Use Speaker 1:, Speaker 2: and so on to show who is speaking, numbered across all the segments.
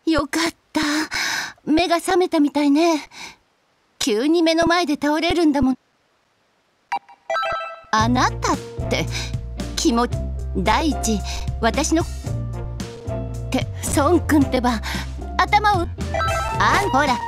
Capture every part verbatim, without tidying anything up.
Speaker 1: よかった。目が覚めたみたいね。急に目の前で倒れるんだもん。あなたって気持ち第一私のって孫君ってば頭をあんほら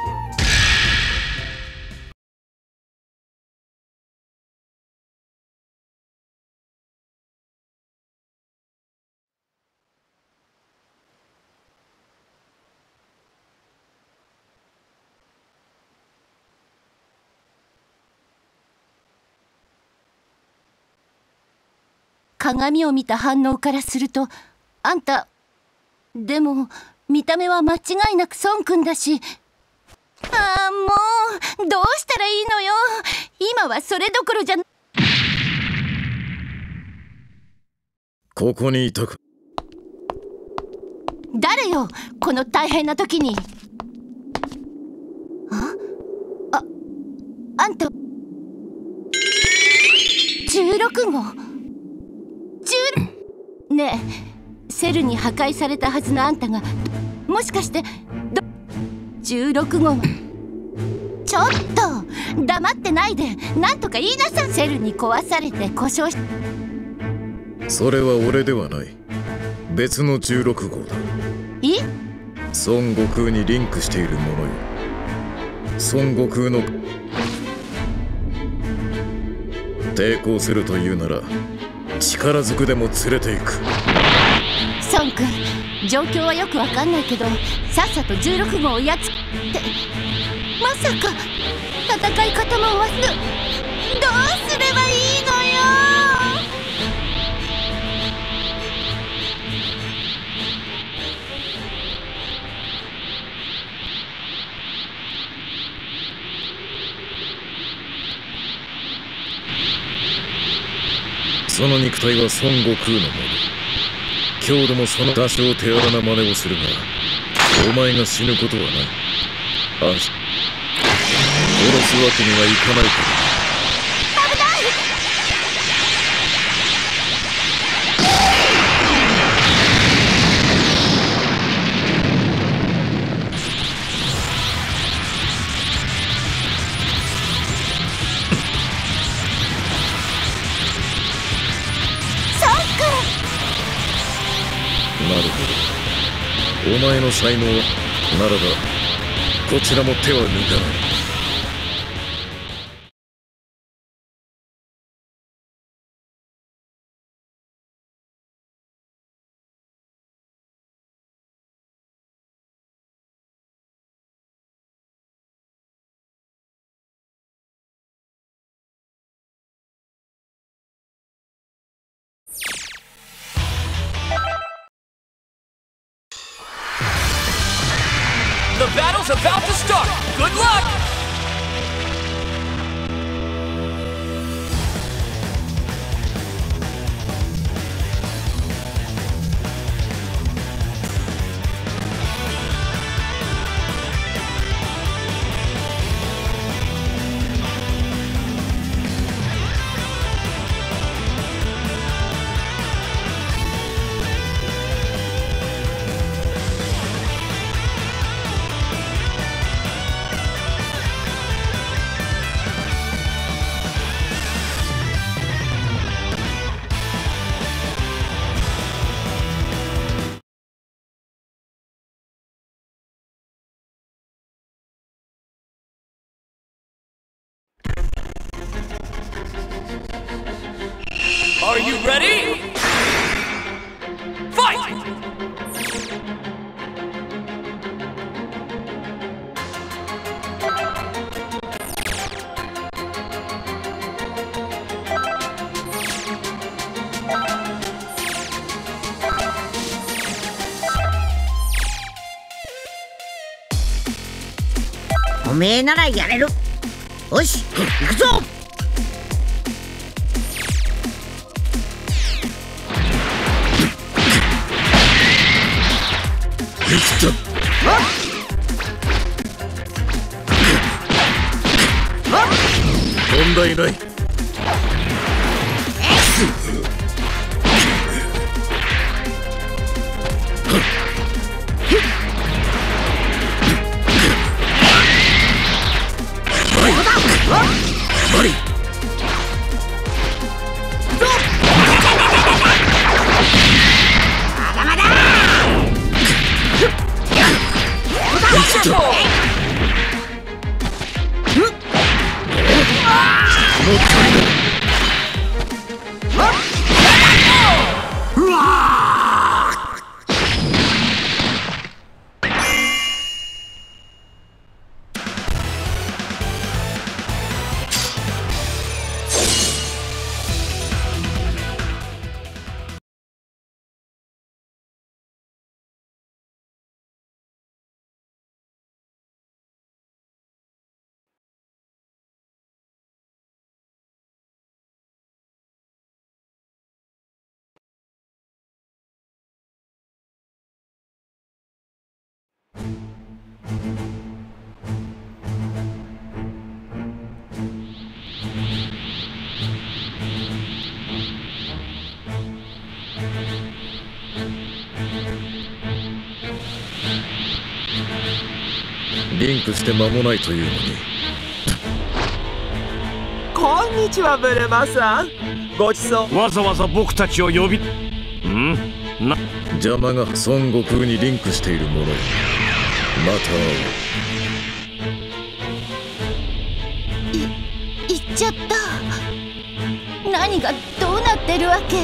Speaker 1: 鏡を見た反応からするとあんたでも見た目は間違いなく孫君だし、ああもうどうしたらいいのよ。今はそれどころじゃ。
Speaker 2: ここにいたか。
Speaker 1: 誰よこの大変な時に。あああんたじゅうろくごねえ、セルに破壊されたはずのあんたがもしかしてどじゅうろくごはちょっと黙ってないでなんとか言いなさい。セルに壊されて故障し。
Speaker 2: それは俺ではない。別のじゅうろくごうだ。
Speaker 1: え？
Speaker 2: 孫悟空にリンクしているものよ。孫悟空の抵抗するというなら力ずくでも連れていく。
Speaker 1: 孫君、状況はよくわかんないけどさっさとじゅうろくごうをやっつってまさか戦い方も忘れ。どうすればいいのよ。
Speaker 2: その肉体は孫悟空のもの。今日でもその多少手荒な真似をするがお前が死ぬことはない。安心。殺すわけにはいかないから。
Speaker 1: 危ない。
Speaker 2: なるほど。お前の才能ならばこちらも手は抜かない。
Speaker 3: The battle's about to start! Good luck! Are you ready? Fight!
Speaker 4: おめえならやれる。よし、行くぞ。
Speaker 2: 問題ない。 リンクして間もないというのに。
Speaker 5: こんにちは、ブルマさん。ごちそう。
Speaker 6: わざわざ僕たちを呼びんな
Speaker 2: 邪魔が孫悟空にリンクしているものよ。また
Speaker 1: い行っちゃった。何がどうなってるわけ？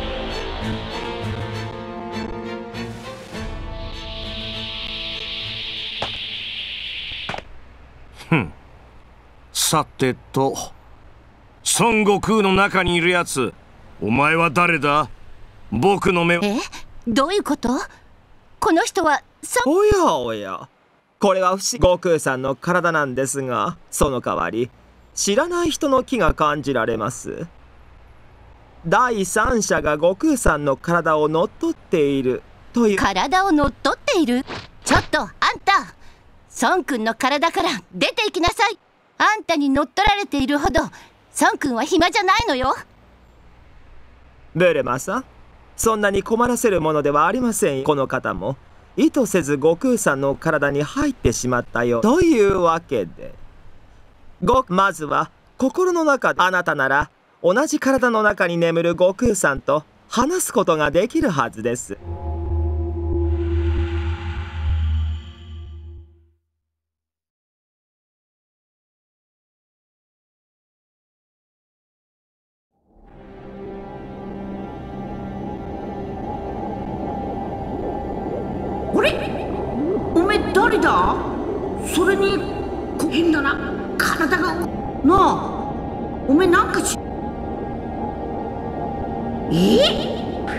Speaker 6: ふん。さてと、孫悟空の中にいるやつ、お前は誰だ？僕の目を。
Speaker 1: え？どういうこと？この人はそ
Speaker 5: おやおや、これは不思議悟空さんの体なんですが、その代わり知らない人の気が感じられます。第三者が悟空さんの体を乗っ取っているという。
Speaker 1: 体を乗っ取っている？ちょっとあんた、孫くんの体から出て行きなさい。あんたに乗っ取られているほど孫くんは暇じゃないのよ。
Speaker 5: ブルマさん、そんなに困らせるものではありません。この方も意図せず悟空さんの体に入ってしまったよというわけで、ごまずは心の中であなたなら同じ体の中に眠る悟空さんと話すことができるはずです。
Speaker 4: あれ、おめえ誰だ？それに変だな、体が。なあ、おめえなんかしえ？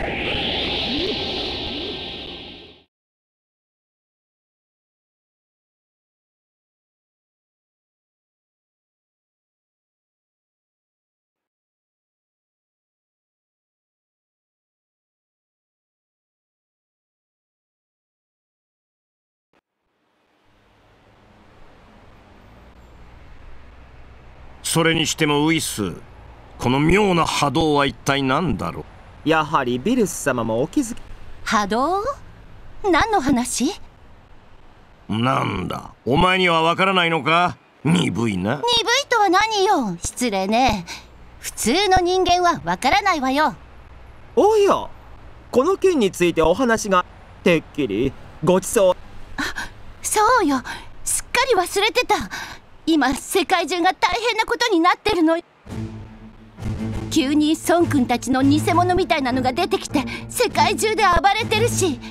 Speaker 6: それにしてもウイス、この妙な波動は一体何だろ
Speaker 5: う。やはりビルス様もお気づき。
Speaker 1: 波動？何の話？
Speaker 6: なんだ、お前にはわからないのか？鈍いな。
Speaker 1: 鈍いとは何よ、失礼ね。普通の人間はわからないわよ。
Speaker 5: おや、この件についてお話がてっきりごちそう。
Speaker 1: あ、そうよ、すっかり忘れてた。今世界中が大変なことになってるの。急に孫くんたちの偽物みたいなのが出てきて世界中で暴れてるし、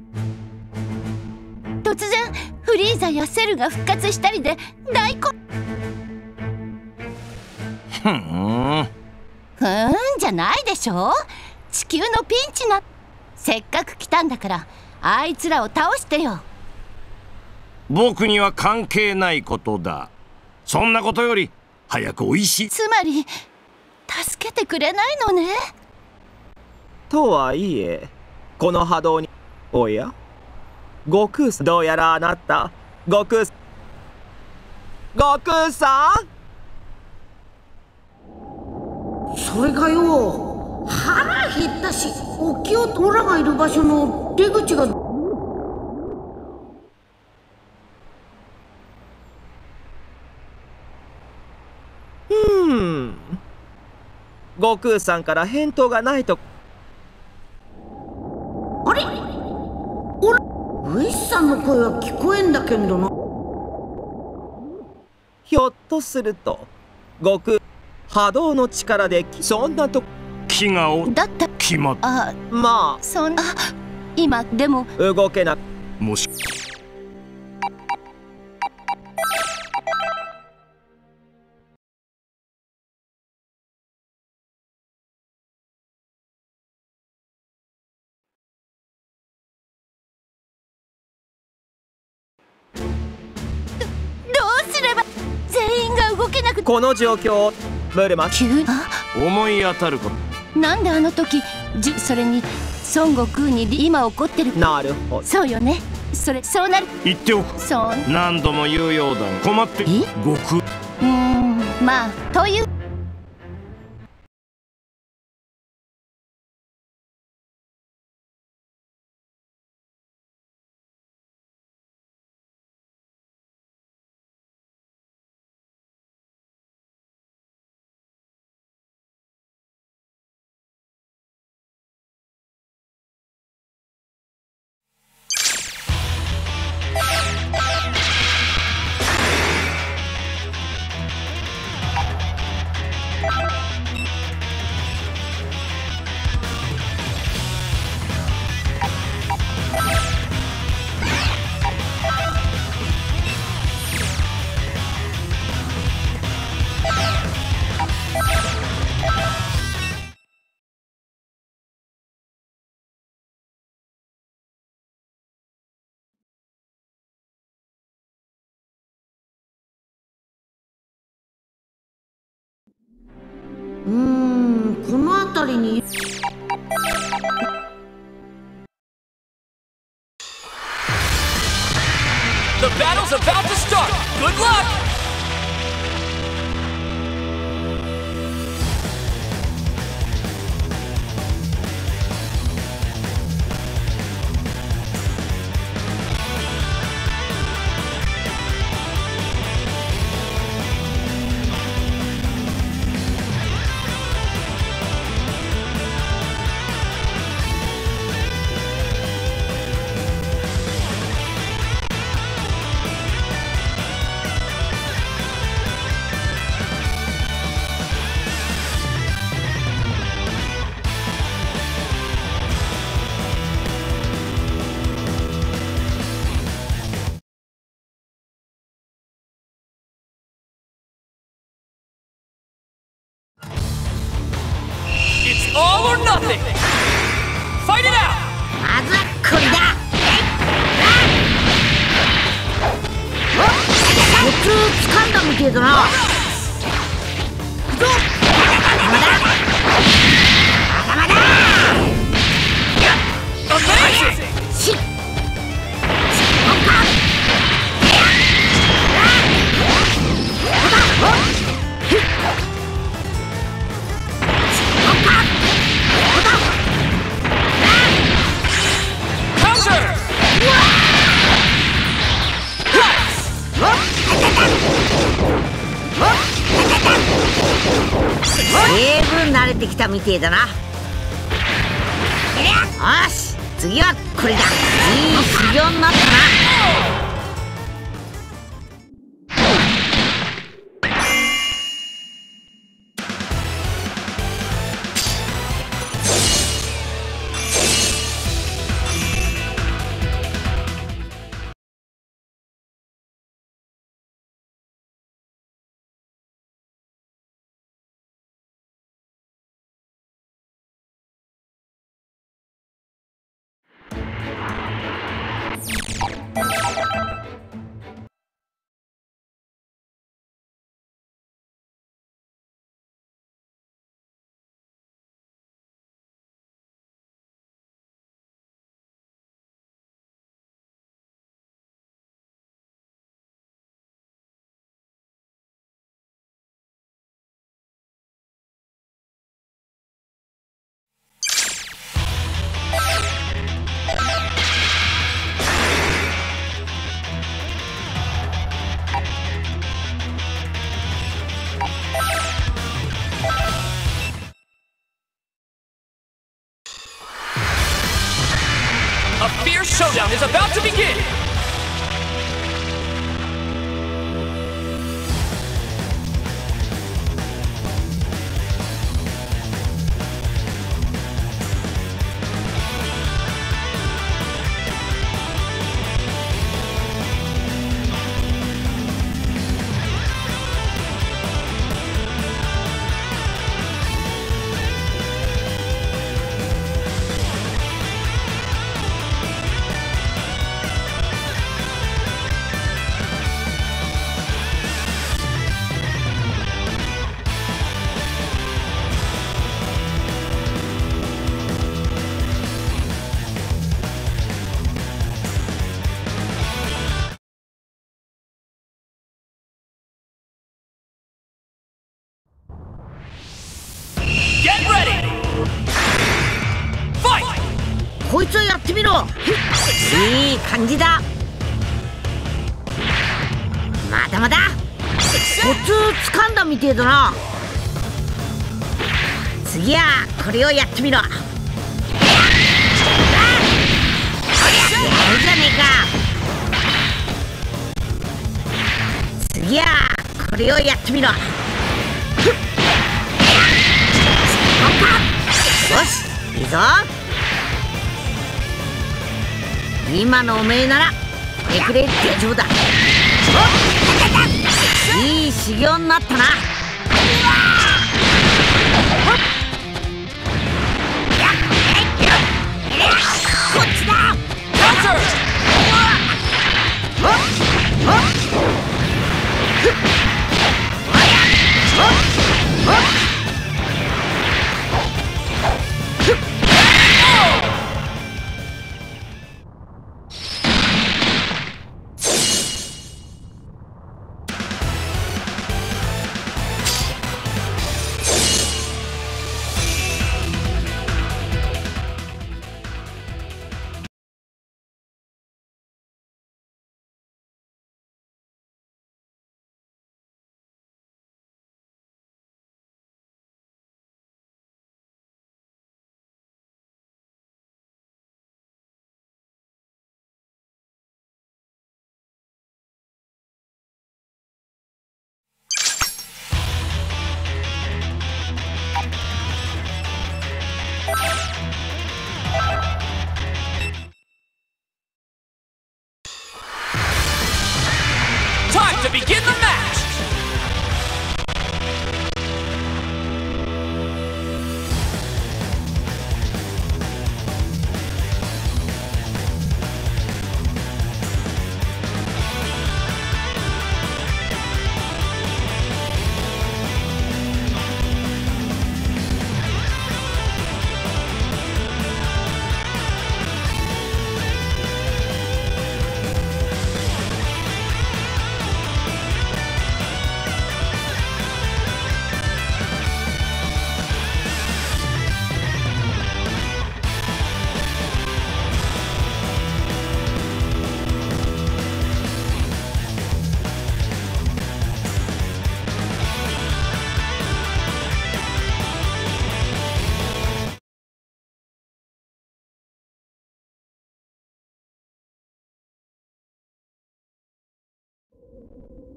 Speaker 1: 突然フリーザやセルが復活したりで大混
Speaker 6: ふん
Speaker 1: ふーんじゃないでしょ。地球のピンチな。せっかく来たんだからあいつらを倒してよ。
Speaker 6: 僕には関係ないことだ。そんなことより早くおいしい。
Speaker 1: つまり助けてくれないのね。
Speaker 5: とはいえ、この波動に。おや、悟空さん、どうやらあなた悟空悟空さん。
Speaker 4: それがよ、腹減ったし、おきよとオラがいる場所の出口が。
Speaker 5: うーん、悟空さんから返答がないと。
Speaker 4: あれ、おらウイスさんの声は聞こえんだけどな。
Speaker 5: ひょっとすると悟空波動の力でそんなと
Speaker 6: 気がお
Speaker 1: だった
Speaker 6: 決まっ
Speaker 1: あ、
Speaker 5: まあ
Speaker 1: そんな今でも
Speaker 5: 動けな。
Speaker 6: もし
Speaker 5: この状況をブルマ
Speaker 1: 急あ
Speaker 6: 思い当たること。
Speaker 1: なんであの時じそれに孫悟空に今起こってる。
Speaker 5: なるほど。
Speaker 1: そうよね、 それそうなる。
Speaker 6: 言っておく。
Speaker 1: そう
Speaker 6: 何度も言うようだが困って
Speaker 1: え
Speaker 6: 悟空。
Speaker 1: うーんまあという
Speaker 4: うーんこの辺りに。
Speaker 3: The battle's about to start. Good luck! It's all or nothing! Fight it out!
Speaker 4: まずはこれだ。コツ掴んだみてえだな。行くぞ。まだまだまだ。
Speaker 3: Amazing!
Speaker 4: しっ。十分慣れてきたみてえだな。よし次はこれだ。いい修行になったな。
Speaker 3: A fierce showdown is about to begin!
Speaker 4: こいつをやってみろ。いい感じだ。まだまだコツ掴んだみてえだな。次はこれをやってみろ。やるじゃねえか。次はこれをやってみろ。よし、いいぞ。今のおめえならめくれ大丈夫だ。いい修行になったな。こっちだ。
Speaker 3: Time to begin the match!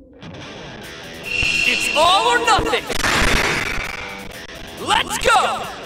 Speaker 3: It's all or nothing! Let's go!